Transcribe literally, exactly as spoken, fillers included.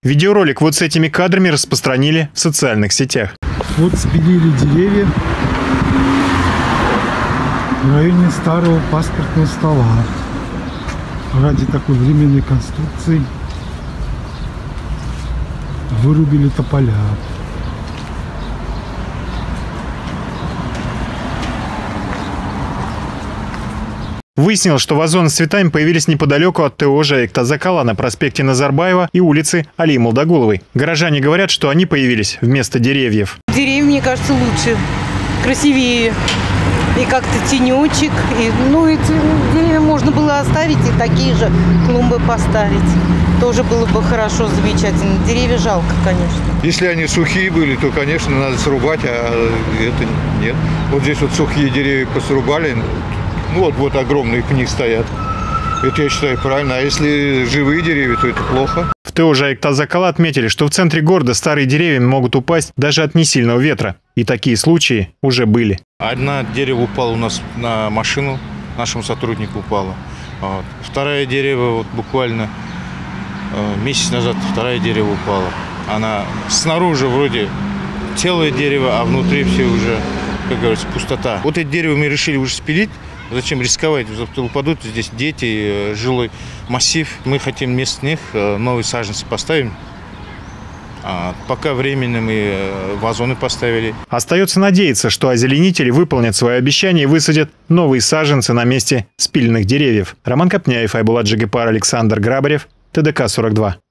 Видеоролик вот с этими кадрами распространили в социальных сетях. Вот спилили деревья в районе старого паспортного стола. Ради такой временной конструкции вырубили тополя. Выяснилось, что вазоны с цветами появились неподалеку от ТО ЖЭК Тазакала на проспекте Назарбаева и улице Алии Молдогуловой. Горожане говорят, что они появились вместо деревьев. Деревья, мне кажется, лучше, красивее. И как-то тенечек. И, ну, эти деревья можно было оставить и такие же клумбы поставить. Тоже было бы хорошо, замечательно. Деревья жалко, конечно. Если они сухие были, то, конечно, надо срубать, а это нет. Вот здесь вот сухие деревья посрубали, ну вот, вот огромные пни стоят. Это, я считаю, правильно. А если живые деревья, то это плохо. В ТО ЖЭК Тазакала отметили, что в центре города старые деревья могут упасть даже от несильного ветра. И такие случаи уже были. Одно дерево упало у нас на машину, нашему сотруднику упало. Вот. Второе дерево, вот буквально э, месяц назад, второе дерево упало. Она снаружи вроде целое дерево, а внутри все уже, как говорится, пустота. Вот это дерево мы решили уже спилить. Зачем рисковать? Упадут здесь дети, жилой массив. Мы хотим вместо них новые саженцы поставим. А пока временно мы вазоны поставили. Остается надеяться, что озеленители выполнят свои обещания и высадят новые саженцы на месте спиленных деревьев. Роман Копняев, Айбулат Джигипар, Александр Грабарев, ТДК сорок два.